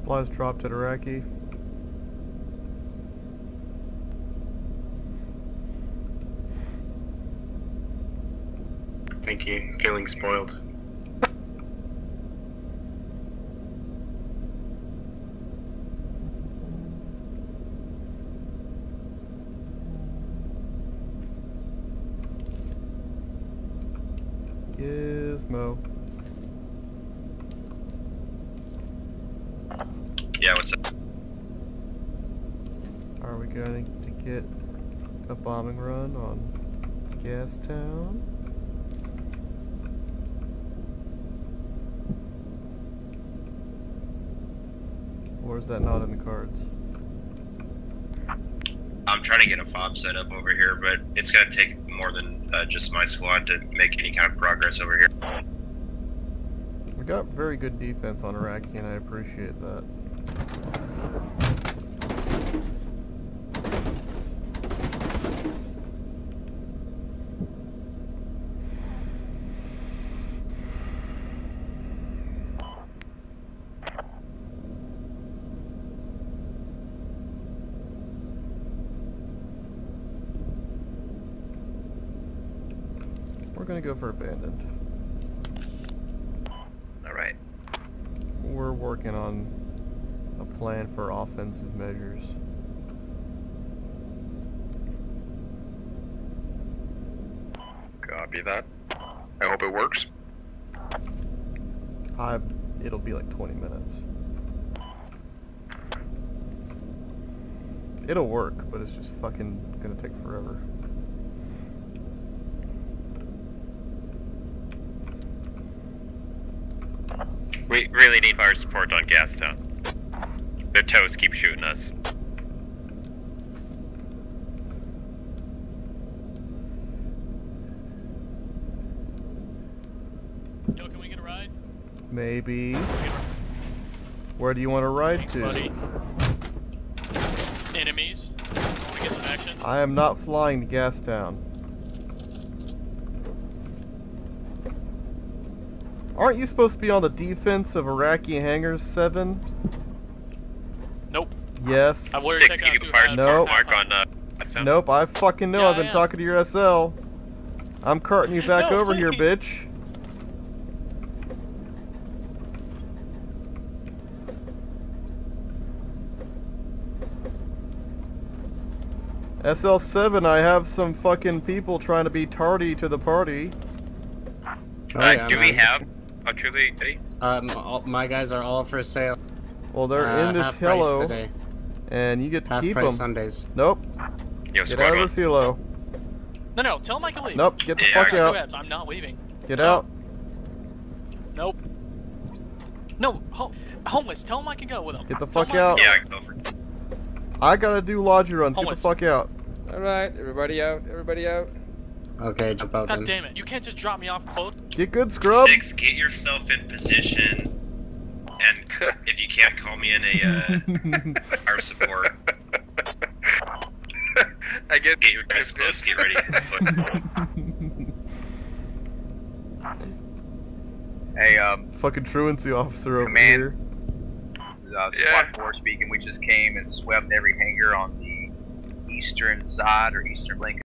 Supplies dropped at Iraqi. Thank you. Feeling spoiled. Gizmo. Yeah, what's up? Are we going to get a bombing run on Gastown? Or is that not in the cards? I'm trying to get a fob set up over here, but it's going to take more than just my squad to make any kind of progress over here. We got very good defense on Iraqi, and I appreciate that. We're gonna go for abandoned. Alright. We're working on a plan for offensive measures. Copy that. I hope it works. It'll be like 20 minutes. It'll work, but it's just fucking gonna take forever. We really need fire support on Gastown. Their toes keep shooting us. Yo, can we get a ride? Maybe. Where do you want to ride Thanks, to? buddy. Enemies. Want to get some action? I am not flying to Gastown. Aren't you supposed to be on the defense of Iraqi hangars, 7? Nope. Yes. I've already 6, taken can you out do two fire half- Nope. support half- mark on Gastown? Nope, I fucking know. Yeah, I've been I am. talking to your SL. I'm carting you back No, over here, please. bitch. SL7, I have some fucking people trying to be tardy to the party. Yeah, do we man. have a truly ready? My guys are all for sale. Well, they're in this half price helo, today. and you get to Half keep price them. Sundays. Nope. Yo, Get squad out of one. this helo. No, tell him I can leave. Nope, get the Yeah, fuck I out. Webs, I'm not leaving. Get No. out. Nope. No, homeless, tell him I can go with him. Get the Tell fuck him I out. can Yeah, I can go for it. I gotta do lodgy runs. Get the Homeless. fuck out. Alright, everybody out, everybody out. Okay, jump out God then. damn it, you can't just drop me off close. Get good, scrub. 6, get yourself in position, and if you can't, call me in a fire support. I get Get your guys close, get ready. Hey, Fucking truancy officer over Command. here. this is Squad 4 speaking. We just came and swept every hangar on the eastern side or eastern link